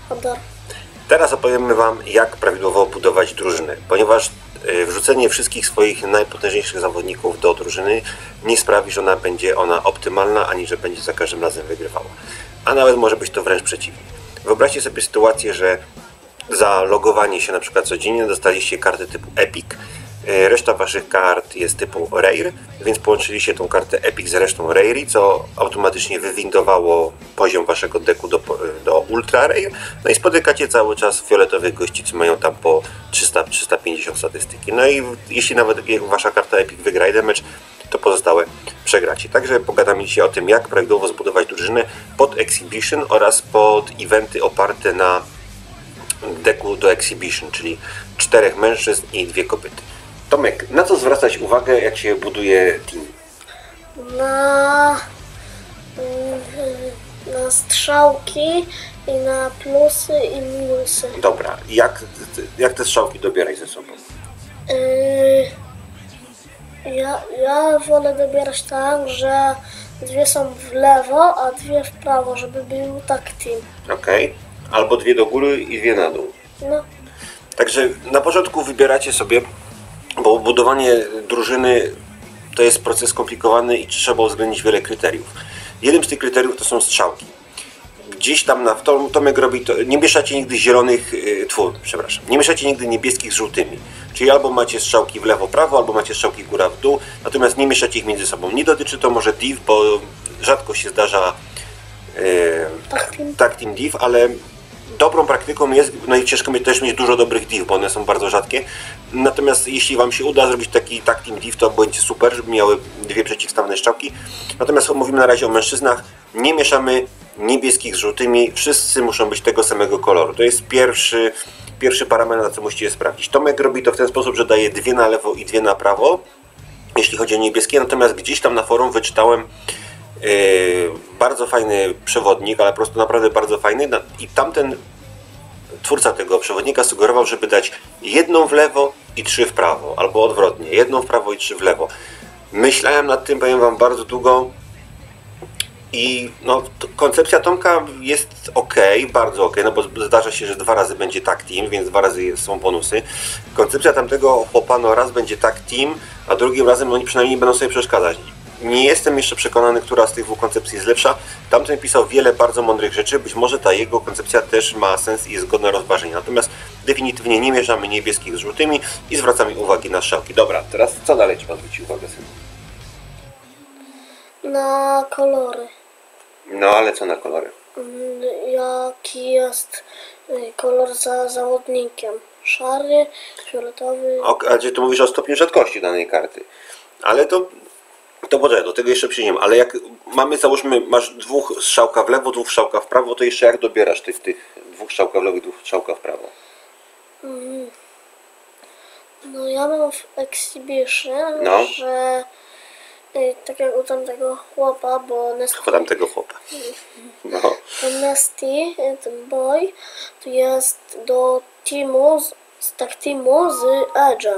Hodor. Teraz opowiemy Wam, jak prawidłowo budować drużynę, ponieważ wrzucenie wszystkich swoich najpotężniejszych zawodników do drużyny nie sprawi, że będzie ona optymalna, ani że będzie za każdym razem wygrywała. A nawet może być to wręcz przeciwnie. Wyobraźcie sobie sytuację, że za logowanie się na przykład codziennie dostaliście kartę typu Epic. Reszta Waszych kart jest typu Rare, więc połączyliście tą kartę Epic z resztą Rare, co automatycznie wywindowało poziom Waszego deku do Ultra Rare. No i spotykacie cały czas fioletowych gości, co mają tam po 300-350 statystyki. No i jeśli nawet Wasza karta Epic wygra jeden mecz, to pozostałe przegracie. Także pogadamy dzisiaj o tym, jak prawidłowo zbudować drużynę pod Exhibition oraz pod eventy oparte na deku do Exhibition, czyli 4 mężczyzn i 2 kobiety. Tomek, na co zwracać uwagę, jak się buduje team? Na strzałki i na plusy i minusy. Dobra, jak te strzałki dobierać ze sobą? Ja wolę dobierać tak, że 2 są w lewo, a 2 w prawo, żeby był tak team. Okej. Albo 2 do góry i 2 na dół. No. Także na początku wybieracie sobie, bo budowanie drużyny to jest proces skomplikowany i trzeba uwzględnić wiele kryteriów. Jednym z tych kryteriów to są strzałki. Gdzieś tam Tomek robi to, nie mieszacie nigdy nie mieszacie nigdy niebieskich z żółtymi. Czyli albo macie strzałki w lewo, prawo, albo macie strzałki góra w dół, natomiast nie mieszacie ich między sobą. Nie dotyczy to może div, bo rzadko się zdarza tak team div, ale dobrą praktyką jest, no i ciężko też mieć dużo dobrych div, bo one są bardzo rzadkie. Natomiast jeśli Wam się uda zrobić taki tag team div, to będzie super, żeby miały 2 przeciwstawne strzałki. Natomiast mówimy na razie o mężczyznach. Nie mieszamy niebieskich z żółtymi, wszyscy muszą być tego samego koloru. To jest pierwszy parametr, na co musicie sprawdzić. Tomek robi to w ten sposób, że daje 2 na lewo i 2 na prawo, jeśli chodzi o niebieskie, natomiast gdzieś tam na forum wyczytałem bardzo fajny przewodnik, ale po prostu naprawdę bardzo fajny, i tamten twórca tego przewodnika sugerował, żeby dać 1 w lewo i 3 w prawo, albo odwrotnie, 1 w prawo i 3 w lewo. Myślałem nad tym, powiem Wam, bardzo długo i no, koncepcja Tomka jest ok, bardzo ok, no bo zdarza się, że 2 razy będzie tag team, więc 2 razy są bonusy. Koncepcja tamtego chłopa, no raz będzie tag team, a drugim razem oni przynajmniej będą sobie przeszkadzać. Nie jestem jeszcze przekonany, która z tych 2 koncepcji jest lepsza. Tamten pisał wiele bardzo mądrych rzeczy, być może ta jego koncepcja też ma sens i jest godna rozważenia. Natomiast definitywnie nie mieszamy niebieskich z żółtymi i zwracamy uwagi na strzałki. Dobra, teraz co dalej trzeba zwrócić uwagę, synu? Na kolory. No ale co na kolory? Jaki jest kolor za zawodnikiem? Szary, fioletowy. A tu mówisz o stopniu rzadkości danej karty. Ale to poczekaj, do tego jeszcze przyjdziemy. Ale jak mamy, załóżmy, masz 2 strzałka w lewo, 2 strzałka w prawo, to jeszcze jak dobierasz tych 2 strzałka w lewo i 2 strzałka w prawo? No ja mam w Exhibition, No. że tak jak u tamtego chłopa, bo Nesty, Chodam tego chłopa. No. ten Nesty, ten boy, to jest do teamu, tak teamu z Edge'em,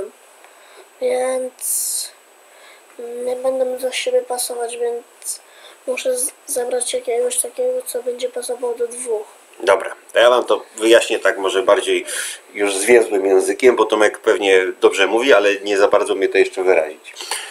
więc nie będę do siebie pasować, więc muszę zebrać jakiegoś takiego, co będzie pasował do 2. Dobra, to ja Wam to wyjaśnię tak może bardziej już zwięzłym językiem, bo Tomek pewnie dobrze mówi, ale nie za bardzo mnie to jeszcze wyrazić.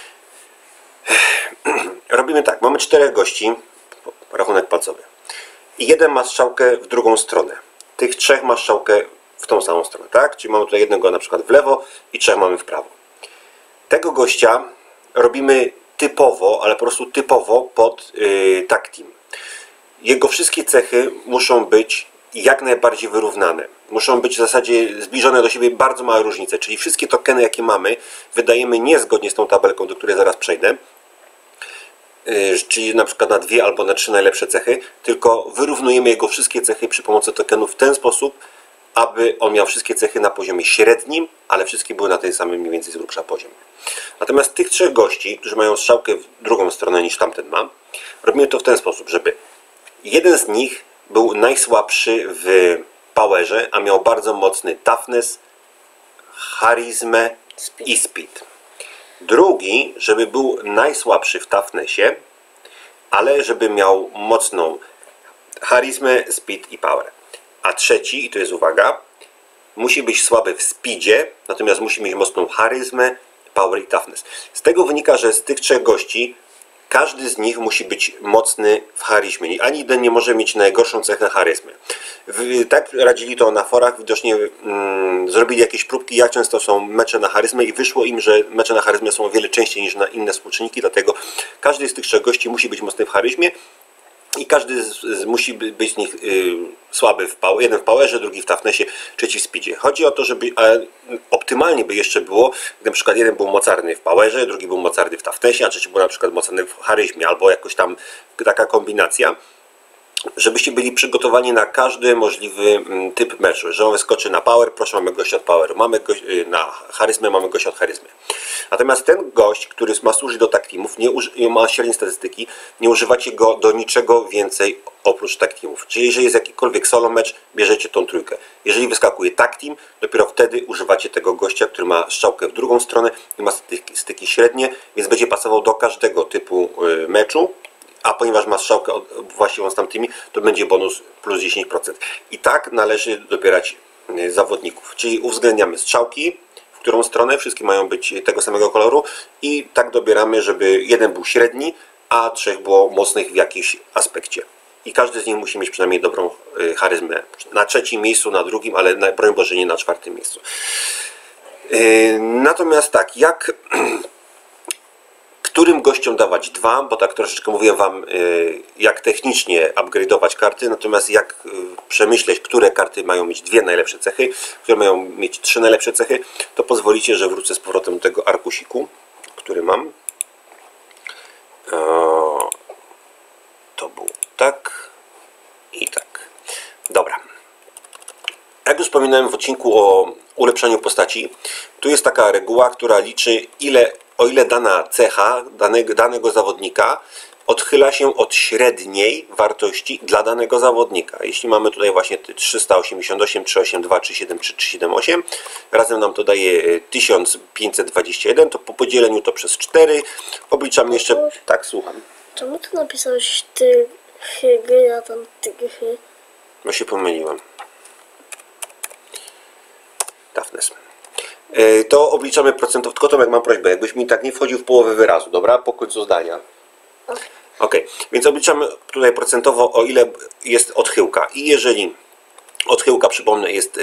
Robimy tak, mamy 4 gości, rachunek palcowy. I 1 ma strzałkę w drugą stronę. Tych 3 ma strzałkę w tą samą stronę, tak? Czyli mamy tutaj 1 na przykład w lewo i 3 mamy w prawo. Tego gościa robimy typowo, ale po prostu typowo pod tag team. Jego wszystkie cechy muszą być jak najbardziej wyrównane. Muszą być w zasadzie zbliżone do siebie, bardzo małe różnice. Czyli wszystkie tokeny, jakie mamy, wydajemy niezgodnie z tą tabelką, do której zaraz przejdę. Czyli na przykład na 2 albo na 3 najlepsze cechy, tylko wyrównujemy jego wszystkie cechy przy pomocy tokenów w ten sposób, aby on miał wszystkie cechy na poziomie średnim, ale wszystkie były na tej samej mniej więcej z grubsza poziomie. Natomiast tych 3 gości, którzy mają strzałkę w drugą stronę niż tamten ma, robimy to w ten sposób, żeby jeden z nich był najsłabszy w powerze, a miał bardzo mocny toughness, charyzmę i speed. Drugi, żeby był najsłabszy w toughnessie, ale żeby miał mocną charyzmę, speed i power. A trzeci, i to jest uwaga, musi być słaby w speedzie, natomiast musi mieć mocną charyzmę, power i toughness. Z tego wynika, że z tych trzech gości każdy z nich musi być mocny w charyzmie. Ani jeden nie może mieć najgorszą cechę charyzmy. Tak radzili to na forach, widocznie zrobili jakieś próbki, jak często są mecze na charyzmę i wyszło im, że mecze na charyzmę są o wiele częściej niż na inne współczynniki, dlatego każdy z tych trzech gości musi być mocny w charyzmie i każdy musi być z nich słaby w power, jeden w powerze, drugi w toughnessie, trzeci w speedzie. Chodzi o to, żeby optymalnie by jeszcze było, gdy na przykład jeden był mocarny w powerze, drugi był mocarny w toughnessie, a trzeci był na przykład mocarny w charyzmie, albo jakoś tam taka kombinacja, żebyście byli przygotowani na każdy możliwy typ meczu. Że on skoczy na power, proszę, mamy gościa od poweru, mamy na charyzmę, mamy gościa od charyzmy. Natomiast ten gość, który ma służyć do tag teamów, ma średnie statystyki, nie używacie go do niczego więcej oprócz tag teamów. Czyli jeżeli jest jakikolwiek solo mecz, bierzecie tą trójkę. Jeżeli wyskakuje tag team, dopiero wtedy używacie tego gościa, który ma strzałkę w drugą stronę i ma styki średnie, więc będzie pasował do każdego typu meczu. A ponieważ ma strzałkę właściwą z tamtymi, to będzie bonus plus 10%. I tak należy dobierać zawodników. Czyli uwzględniamy strzałki, w którą stronę, wszystkie mają być tego samego koloru i tak dobieramy, żeby jeden był średni, a trzech było mocnych w jakimś aspekcie. I każdy z nich musi mieć przynajmniej dobrą charyzmę. Na trzecim miejscu, na drugim, ale broń Boże nie na czwartym miejscu. Natomiast tak, którym gościom dawać dwa, bo tak troszeczkę mówiłem Wam, jak technicznie upgrade'ować karty, natomiast jak przemyśleć, które karty mają mieć dwie najlepsze cechy, które mają mieć trzy najlepsze cechy, to pozwolicie, że wrócę z powrotem do tego arkusiku, który mam. To był tak i tak. Dobra. Jak już wspominałem w odcinku o ulepszaniu postaci, tu jest taka reguła, która liczy o ile dana cecha danego zawodnika odchyla się od średniej wartości dla danego zawodnika. Jeśli mamy tutaj właśnie 388, 382, 373, 378, razem nam to daje 1521, to po podzieleniu to przez 4 obliczamy jeszcze... Tak, słucham. Czemu ty napisałeś ty hygy, a tam ty gychy? No się pomyliłem. Toughness. To obliczamy procentowo, tylko Tomek, mam prośbę, jakbyś mi tak nie wchodził w połowę wyrazu, dobra? Po końcu zdania. Ok, więc obliczamy tutaj procentowo, o ile jest odchyłka. I jeżeli odchyłka, przypomnę, jest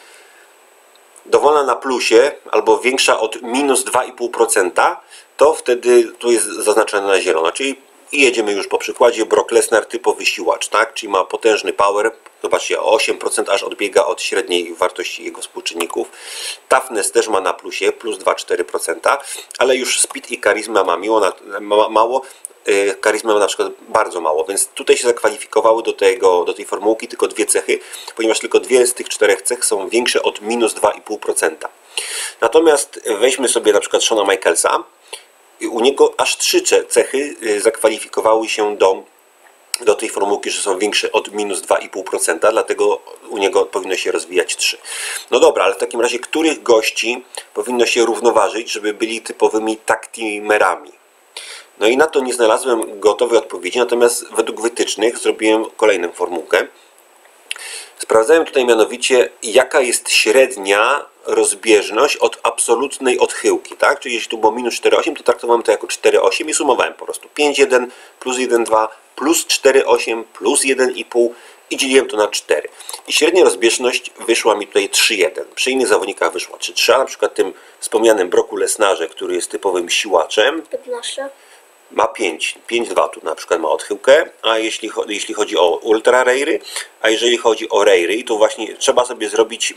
dowolna na plusie albo większa od minus 2,5%, to wtedy tu jest zaznaczone na zielono. Czyli i jedziemy już po przykładzie. Brock Lesnar, typowy siłacz, tak? Czyli ma potężny power. Zobaczcie, o 8% aż odbiega od średniej wartości jego współczynników. Toughness też ma na plusie, plus 2,4%, ale już speed i charyzma ma mało. Charyzma ma na przykład bardzo mało, więc tutaj się zakwalifikowały do tej formułki tylko dwie cechy, ponieważ tylko dwie z tych czterech cech są większe od minus 2,5%. Natomiast weźmy sobie na przykład Shawna Michaelsa. U niego aż trzy cechy zakwalifikowały się do tej formułki, że są większe od minus 2,5%, dlatego u niego powinno się rozwijać 3. No dobra, ale w takim razie których gości powinno się równoważyć, żeby byli typowymi tag teamerami? No i na to nie znalazłem gotowej odpowiedzi, natomiast według wytycznych zrobiłem kolejną formułkę. Sprawdzałem tutaj mianowicie, jaka jest średnia rozbieżność od absolutnej odchyłki, tak? Czyli jeśli tu było minus 4,8, to traktowałem to jako 4,8 i sumowałem po prostu 5,1 plus 1,2 plus 4,8 plus 1,5 i dzieliłem to na 4. I średnia rozbieżność wyszła mi tutaj 3,1. Przy innych zawodnikach wyszła 3,3, a na przykład tym wspomnianym Brocku Lesnarze, który jest typowym siłaczem, 15. ma 5,2 tu na przykład ma odchyłkę, a jeśli chodzi o ultra rare'y, a jeżeli chodzi o rare'y, to właśnie trzeba sobie zrobić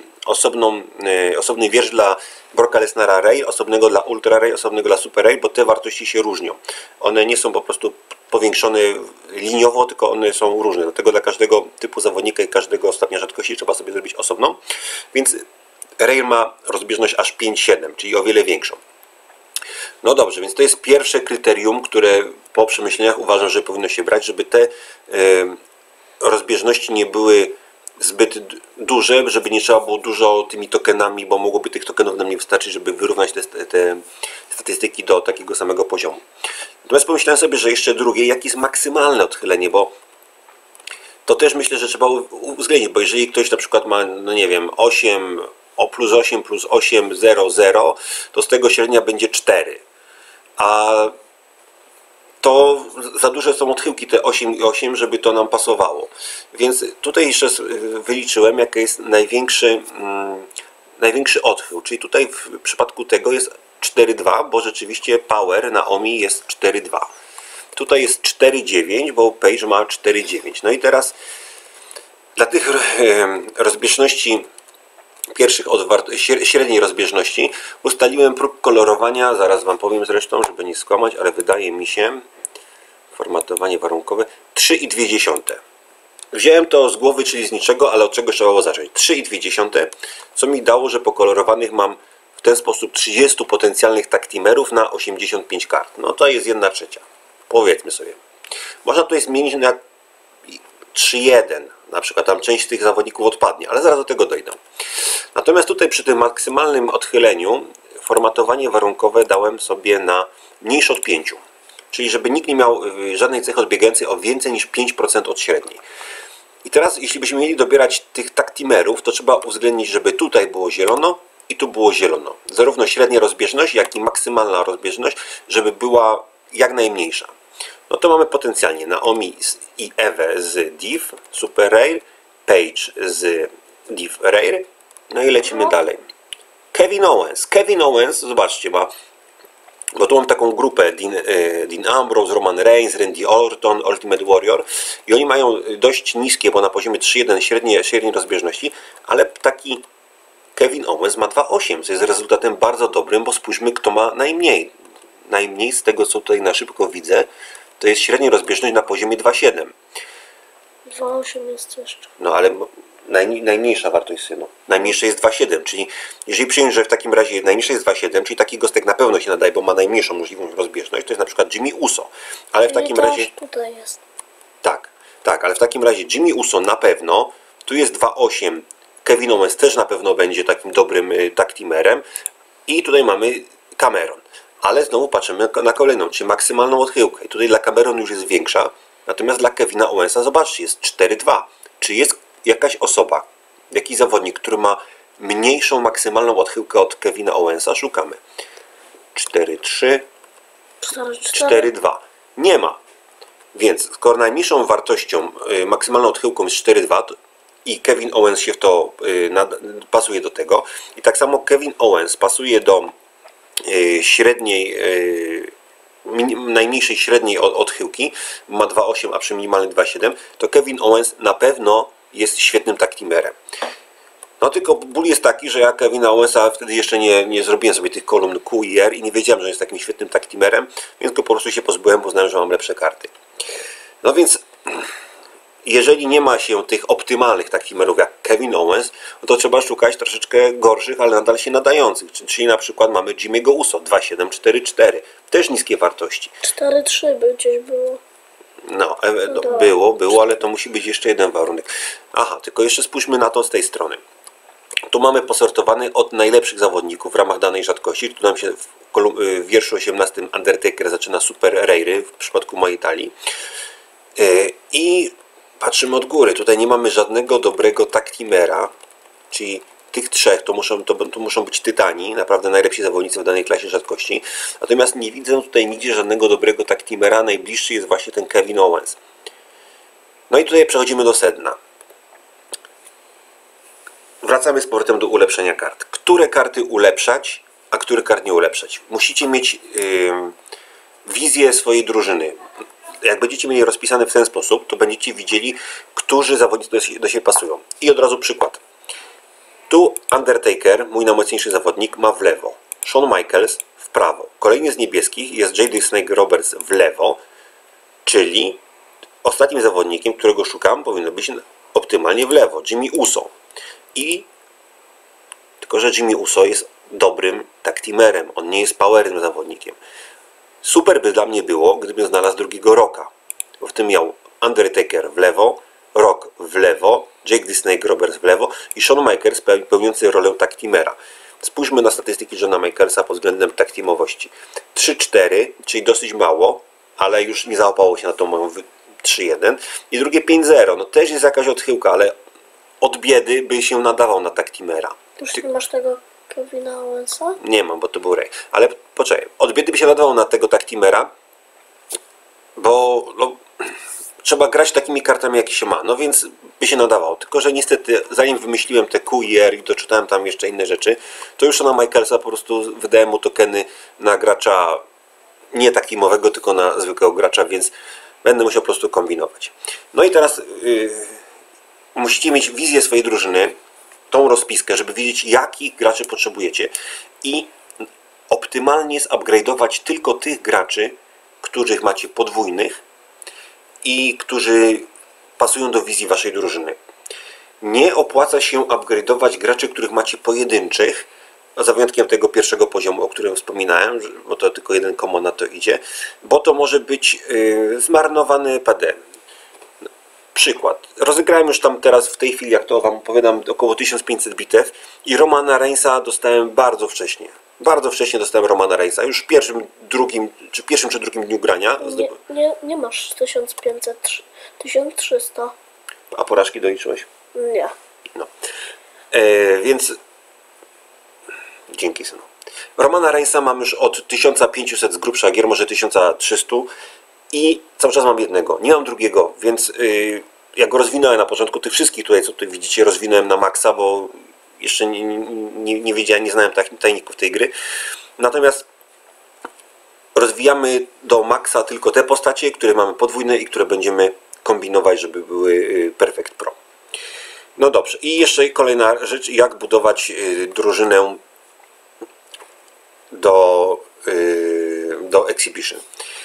osobny wiersz dla Brocka Lesnara rare, osobnego dla ultra rare, osobnego dla super rare, bo te wartości się różnią. One nie są po prostu powiększone liniowo, tylko one są różne. Dlatego dla każdego typu zawodnika i każdego stopnia rzadkości trzeba sobie zrobić osobną. Więc rare ma rozbieżność aż 5,7, czyli o wiele większą. No dobrze, więc to jest pierwsze kryterium, które po przemyśleniach uważam, że powinno się brać, żeby te rozbieżności nie były zbyt duże, żeby nie trzeba było dużo tymi tokenami, bo mogłoby tych tokenów nam nie wystarczyć, żeby wyrównać te statystyki do takiego samego poziomu. Natomiast pomyślałem sobie, że jeszcze drugie, jakie jest maksymalne odchylenie, bo to też myślę, że trzeba uwzględnić, bo jeżeli ktoś na przykład ma, no nie wiem, 8, o plus 8, 0, 0, to z tego średnia będzie 4. A to za duże są odchyłki, te 8 i 8, żeby to nam pasowało. Więc tutaj jeszcze wyliczyłem, jaki jest największy odchył. Czyli tutaj w przypadku tego jest 4,2, bo rzeczywiście power na OMI jest 4,2. Tutaj jest 4,9, bo Page ma 4,9. No i teraz dla tych rozbieżności pierwszych od średniej rozbieżności ustaliłem próg kolorowania, zaraz Wam powiem zresztą, żeby nie skłamać, ale wydaje mi się, formatowanie warunkowe, 3,2. Wziąłem to z głowy, czyli z niczego, ale od czego trzeba było zacząć. 3,2, co mi dało, że pokolorowanych mam w ten sposób 30 potencjalnych taktimerów na 85 kart. No to jest 1/3. Powiedzmy sobie. Można to zmienić na 3,1. Na przykład tam część z tych zawodników odpadnie, ale zaraz do tego dojdę. Natomiast tutaj przy tym maksymalnym odchyleniu formatowanie warunkowe dałem sobie na mniejsze od 5. Czyli żeby nikt nie miał żadnej cechy odbiegającej o więcej niż 5% od średniej. I teraz jeśli byśmy mieli dobierać tych taktimerów, to trzeba uwzględnić, żeby tutaj było zielono i tu było zielono. Zarówno średnia rozbieżność, jak i maksymalna rozbieżność, żeby była jak najmniejsza. No to mamy potencjalnie Naomi i Ewę z Div Super Rare, Page z Div Rare, no i lecimy dalej. Kevin Owens. Kevin Owens, zobaczcie, bo tu mam taką grupę Dean Ambrose, Roman Reigns, Randy Orton, Ultimate Warrior i oni mają dość niskie, bo na poziomie 3,1 średniej rozbieżności, ale taki Kevin Owens ma 2,8, co jest rezultatem bardzo dobrym, bo spójrzmy, kto ma najmniej. Najmniej z tego, co tutaj na szybko widzę, to jest średnia rozbieżność na poziomie 2,7. 2,8 jest jeszcze. No ale najmniejsza wartość synu. Najmniejsze jest 2,7, czyli jeżeli przyjąć, że w takim razie najmniejsze jest 2,7, czyli taki gostek na pewno się nadaje, bo ma najmniejszą możliwą rozbieżność, to jest na przykład Jimmy Uso. Ale w takim razie... tutaj jest. Tak, ale w takim razie Jimmy Uso na pewno, tu jest 2,8, Kevin Owens też na pewno będzie takim dobrym taktimerem i tutaj mamy Cameron. Ale znowu patrzymy na kolejną, czyli maksymalną odchyłkę. I tutaj dla Cameron już jest większa, natomiast dla Kevina Owensa, zobaczcie, jest 4,2. Czy jest jakaś osoba, jakiś zawodnik, który ma mniejszą maksymalną odchyłkę od Kevina Owensa? Szukamy. 4,3, 4,2. Nie ma. Więc skoro najmniejszą wartością, maksymalną odchyłką jest 4,2 i Kevin Owens się w to pasuje do tego i tak samo Kevin Owens pasuje do średniej, najmniejszej średniej odchyłki, ma 2,8, a przy minimalnej 2,7, to Kevin Owens na pewno jest świetnym taktimerem. No tylko ból jest taki, że ja Kevina Owensa wtedy jeszcze nie zrobiłem sobie tych kolumn Q i R i nie wiedziałem, że jest takim świetnym taktimerem, więc go po prostu się pozbyłem, bo uznałem, że mam lepsze karty. No więc jeżeli nie ma się tych optymalnych taktimerów jak Kevin Owens, no to trzeba szukać troszeczkę gorszych, ale nadal się nadających. Czyli na przykład mamy Jimmy'ego Uso 2,7, 4,4. Też niskie wartości. 4,3 by gdzieś było. No, było, ale to musi być jeszcze jeden warunek. Aha, tylko jeszcze spójrzmy na to z tej strony. Tu mamy posortowany od najlepszych zawodników w ramach danej rzadkości. Tu nam się w wierszu 18 Undertaker zaczyna Super Rare w przypadku mojej talii. I patrzymy od góry. Tutaj nie mamy żadnego dobrego taktimera, czyli tych trzech to muszą być tytani, naprawdę najlepsi zawodnicy w danej klasie rzadkości. Natomiast nie widzę tutaj nigdzie żadnego dobrego taktimera. Najbliższy jest właśnie ten Kevin Owens. No i tutaj przechodzimy do sedna. Wracamy z powrotem do ulepszenia kart. Które karty ulepszać, a które kart nie ulepszać? Musicie mieć wizję swojej drużyny. Jak będziecie mieli rozpisane w ten sposób, to będziecie widzieli, którzy zawodnicy do siebie pasują. I od razu przykład. Tu Undertaker, mój najmocniejszy zawodnik, ma w lewo. Shawn Michaels w prawo. Kolejny z niebieskich jest J.D. Snake Roberts w lewo, czyli ostatnim zawodnikiem, którego szukam, powinno być optymalnie w lewo. Jimmy Uso. Tylko że Jimmy Uso jest dobrym taktimerem. On nie jest powernym zawodnikiem. Super by dla mnie było, gdybym znalazł drugiego Rocka. Bo w tym miał Undertaker w lewo, Rock w lewo, Jake the Snake Roberts w lewo i Shawn Michaels pełniący rolę taktimera. Spójrzmy na statystyki Johna Michaelsa pod względem taktimowości. 3-4, czyli dosyć mało, ale już nie załapało się na tą moją 3-1 i drugie 5-0. No też jest jakaś odchyłka, ale od biedy by się nadawał na taktimera. Już nie masz tego Kevina Owensa? Nie mam, bo to był Ray. Ale poczekaj, od biedy by się nadawał na tego taktimera, bo no, trzeba grać takimi kartami, jakie się ma. No więc by się nadawał. Tylko że niestety, zanim wymyśliłem te Q i R i doczytałem tam jeszcze inne rzeczy, to już na Michaelsa po prostu wydałem mu tokeny na gracza nie taktimowego, tylko na zwykłego gracza, więc będę musiał po prostu kombinować. No i teraz musicie mieć wizję swojej drużyny, tą rozpiskę, żeby wiedzieć, jakich graczy potrzebujecie i optymalnie zupgrade'ować tylko tych graczy, których macie podwójnych i którzy pasują do wizji waszej drużyny. Nie opłaca się upgrade'ować graczy, których macie pojedynczych, za wyjątkiem tego pierwszego poziomu, o którym wspominałem, bo to tylko jeden common na to idzie, bo to może być zmarnowany PD. Przykład. Rozegrałem już tam teraz w tej chwili, jak to wam opowiadam, około 1500 bitew i Romana Reignsa dostałem bardzo wcześnie. Bardzo wcześnie dostałem Romana Reignsa. Już w pierwszym czy drugim dniu grania. Nie masz 1500, 1300. A porażki doliczyłeś? Nie. No. Więc dzięki, synu. Romana Reignsa mam już od 1500 z grubsza gier, może 1300 i cały czas mam jednego. Nie mam drugiego, więc ja go rozwinąłem na początku. Tych wszystkich tutaj, co tu widzicie, rozwinąłem na maksa, bo jeszcze nie wiedziałem, nie znałem tajników tej gry. Natomiast rozwijamy do maksa tylko te postacie, które mamy podwójne i które będziemy kombinować, żeby były Perfect Pro. No dobrze. I jeszcze kolejna rzecz, jak budować drużynę do Exhibition.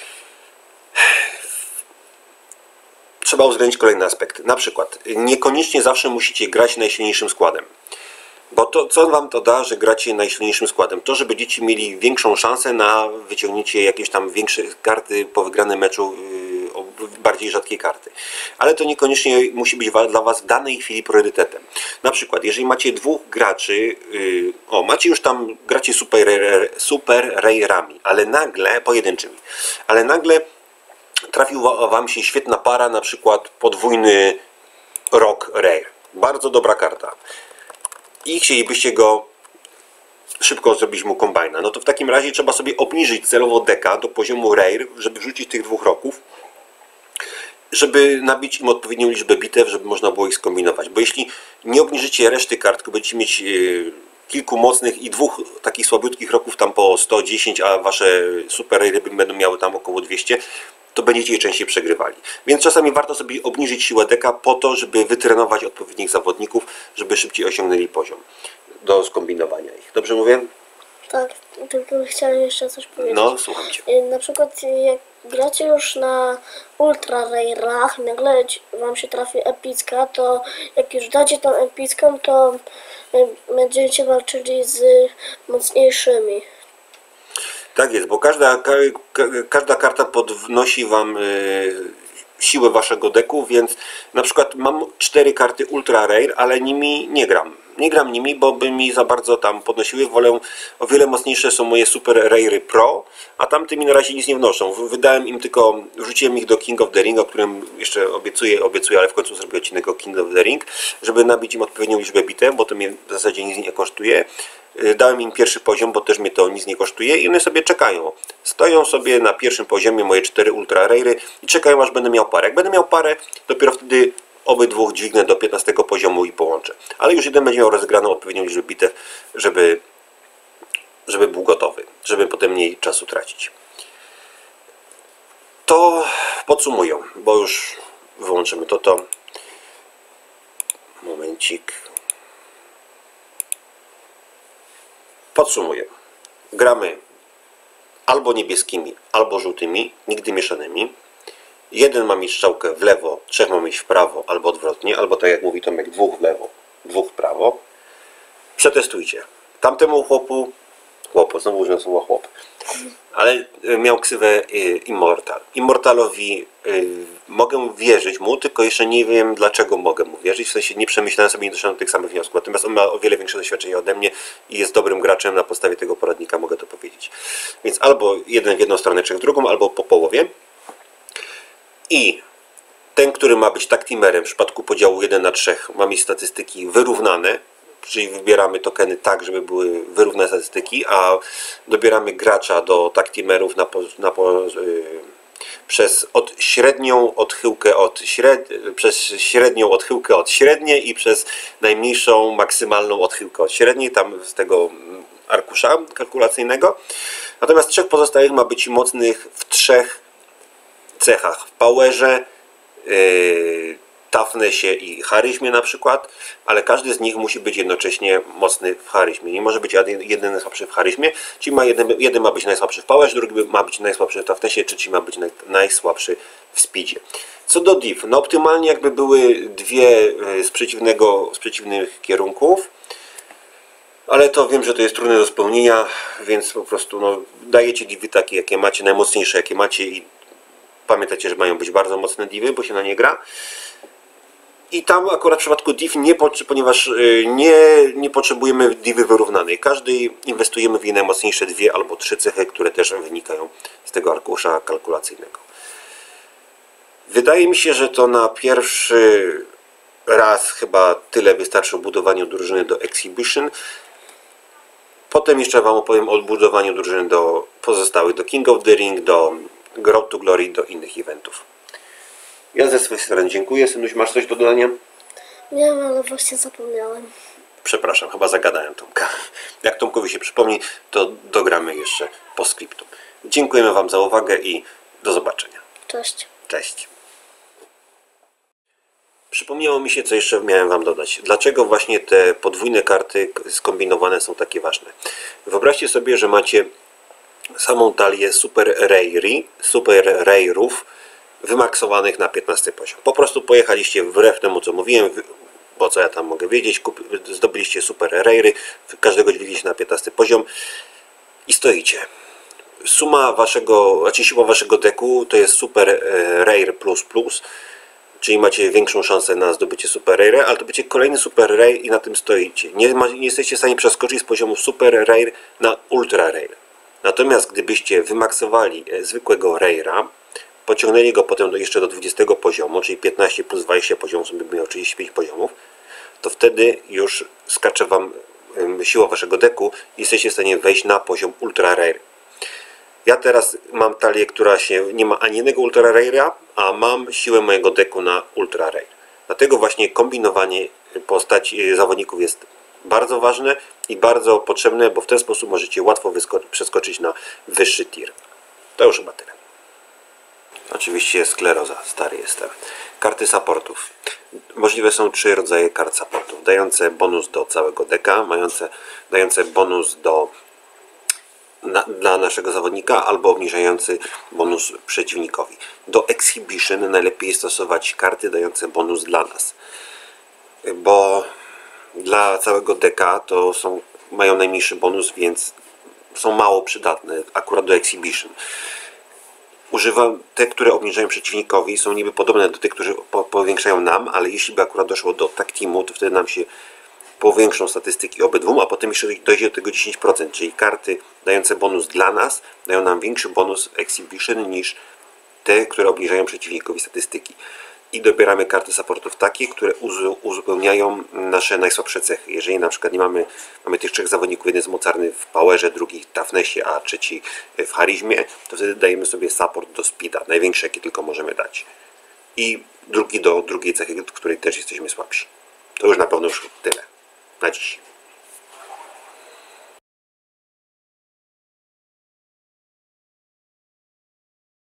Trzeba uwzględnić kolejne aspekty. Na przykład, niekoniecznie zawsze musicie grać najsilniejszym składem. Bo to, co wam to da, że gracie najsilniejszym składem? To, że będziecie mieli większą szansę na wyciągnięcie jakieś tam większe karty po wygranym meczu, bardziej rzadkie karty. Ale to niekoniecznie musi być dla was w danej chwili priorytetem. Na przykład, jeżeli macie dwóch graczy, macie już tam, gracie super rarami, ale nagle, pojedynczymi, ale nagle trafił wam się świetna para, na przykład podwójny Rock Rare. Bardzo dobra karta. I chcielibyście go szybko zrobić mu kombajna. No to w takim razie trzeba sobie obniżyć celowo deka do poziomu Rare, żeby wrzucić tych dwóch roków, żeby nabić im odpowiednią liczbę bitew, żeby można było ich skombinować. Bo jeśli nie obniżycie reszty kart, tylko będziecie mieć kilku mocnych i dwóch takich słabiutkich roków tam po 110, a wasze super rare będą miały tam około 200, to będziecie je częściej przegrywali. Więc czasami warto sobie obniżyć siłę deka po to, żeby wytrenować odpowiednich zawodników, żeby szybciej osiągnęli poziom do skombinowania ich. Dobrze mówię? Tak, tylko chciałem jeszcze coś powiedzieć. No, słucham cię. Na przykład jak gracie już na ultra rare'ach, nagle wam się trafi epicka, to jak już dacie tą epicką, to będziecie walczyli z mocniejszymi. Tak jest, bo każda karta podnosi wam siłę waszego deku, więc na przykład mam 4 karty ultra rare, ale nimi nie gram. Nie gram nimi, bo by mi za bardzo tam podnosiły. Wolę, o wiele mocniejsze są moje super rare pro, a tamty mi na razie nic nie wnoszą. Wydałem im tylko, wrzuciłem ich do King of the Ring, o którym jeszcze obiecuję, ale w końcu zrobię odcinek o King of the Ring, żeby nabić im odpowiednią liczbę bitew, bo to mnie w zasadzie nic nie kosztuje. Dałem im pierwszy poziom, bo też mnie to nic nie kosztuje i one sobie czekają. Stoją sobie na pierwszym poziomie moje 4 ultra rare'y i czekają, aż będę miał parę. Jak będę miał parę, dopiero wtedy obydwóch dźwignę do 15 poziomu i połączę. Ale już jeden będzie miał rozegraną odpowiednią liczbę bitew, żeby był gotowy, żeby potem mniej czasu tracić. To podsumuję, bo już wyłączymy to. Momencik. Podsumuję. Gramy albo niebieskimi, albo żółtymi, nigdy mieszanymi. Jeden ma mieć strzałkę w lewo, 3 ma mieć w prawo, albo odwrotnie, albo tak jak mówi Tomek, 2 w lewo, 2 w prawo. Przetestujcie. Tamtemu chłopu, znowu użyłem słowa chłop, ale miał ksywę Immortal. Immortalowi mogę wierzyć mu, tylko jeszcze nie wiem, dlaczego mogę mu wierzyć. W sensie nie przemyślałem sobie, nie doszedłem do tych samych wniosków. Natomiast on ma o wiele większe doświadczenie ode mnie i jest dobrym graczem. Na podstawie tego poradnika mogę to powiedzieć. Więc albo jeden w jedną stronę, 3 w drugą, albo po połowie. I Ten, który ma być tag teamerem w przypadku podziału 1 na 3, ma mieć statystyki wyrównane, czyli wybieramy tokeny tak, żeby były wyrównane statystyki, a dobieramy gracza do tag teamerów przez średnią odchyłkę od średniej i przez najmniejszą maksymalną odchyłkę od średniej, tam z tego arkusza kalkulacyjnego. Natomiast 3 pozostałych ma być mocnych w 3 cechach: w powerze, toughnessie i charyzmie na przykład, ale każdy z nich musi być jednocześnie mocny w charyzmie. Nie może być jeden najsłabszy w charyzmie, czyli jeden ma być najsłabszy w powerze, drugi ma być najsłabszy w toughnessie, trzeci ma być najsłabszy w speedzie. Co do div, no optymalnie jakby były dwie z przeciwnych kierunków, ale to wiem, że to jest trudne do spełnienia, więc po prostu no, dajecie divy takie, jakie macie, najmocniejsze jakie macie, i pamiętajcie, że mają być bardzo mocne divy, bo się na nie gra. I tam akurat w przypadku div, ponieważ nie potrzebujemy divy wyrównanej. Każdy inwestujemy w jej najmocniejsze 2 albo 3 cechy, które też wynikają z tego arkusza kalkulacyjnego. Wydaje mi się, że to na pierwszy raz chyba tyle wystarczy o budowaniu drużyny do Exhibition. Potem jeszcze Wam opowiem o budowaniu drużyny do pozostałych, do King of the Ring, do Road to Glory, do innych eventów. Ja ze swojej strony dziękuję. Synuś, masz coś do dodania? Nie wiem, ale właśnie zapomniałem. Przepraszam, chyba zagadałem Tomka. Jak Tomkowi się przypomni, to dogramy jeszcze po skryptum. Dziękujemy Wam za uwagę i do zobaczenia. Cześć. Cześć. Przypomniało mi się, co jeszcze miałem Wam dodać. Dlaczego właśnie te podwójne karty skombinowane są takie ważne? Wyobraźcie sobie, że macie samą talię super rare'ów wymaksowanych na 15 poziom. Po prostu pojechaliście wbrew temu, co mówiłem, bo co ja tam mogę wiedzieć, zdobyliście super rare'y, każdego dźwigliście na 15 poziom i stoicie. Siła waszego deku to jest super rare plus, czyli macie większą szansę na zdobycie super rare, ale to będzie kolejny super rare i na tym stoicie. Nie jesteście w stanie przeskoczyć z poziomu super rare na ultra rare. Natomiast gdybyście wymaksowali zwykłego rare'a, pociągnęli go potem jeszcze do 20 poziomu, czyli 15 plus 20 poziomów, by miał 35 poziomów, to wtedy już skacze Wam siła Waszego deku i jesteście w stanie wejść na poziom ultra rare. Ja teraz mam talię, która nie ma ani jednego ultra rare'a, a mam siłę mojego deku na ultra rare. Dlatego właśnie kombinowanie postaci zawodników jest bardzo ważne i bardzo potrzebne, bo w ten sposób możecie łatwo przeskoczyć na wyższy tier. To już chyba tyle. Oczywiście skleroza, stary jestem. Karty supportów. Możliwe są 3 rodzaje kart supportów. Dające bonus do całego deka, dające bonus dla naszego zawodnika, albo obniżający bonus przeciwnikowi. Do Exhibition najlepiej stosować karty dające bonus dla nas, bo dla całego deka to mają najmniejszy bonus, więc są mało przydatne akurat do Exhibition. Używam te, które obniżają przeciwnikowi, są niby podobne do tych, które powiększają nam, ale jeśli by akurat doszło do tag teamu, to wtedy nam się powiększą statystyki obydwu, a potem jeszcze dojdzie do tego 10%, czyli karty dające bonus dla nas dają nam większy bonus Exhibition niż te, które obniżają przeciwnikowi statystyki. I dobieramy karty supportów takie, które uzupełniają nasze najsłabsze cechy. Jeżeli na przykład mamy tych 3 zawodników, jeden jest mocarny w powerze, drugi w toughnessie, a trzeci w charyzmie, to wtedy dajemy sobie support do speeda, największy jaki tylko możemy dać. I drugi do drugiej cechy, w której też jesteśmy słabsi. To już na pewno już tyle na dziś.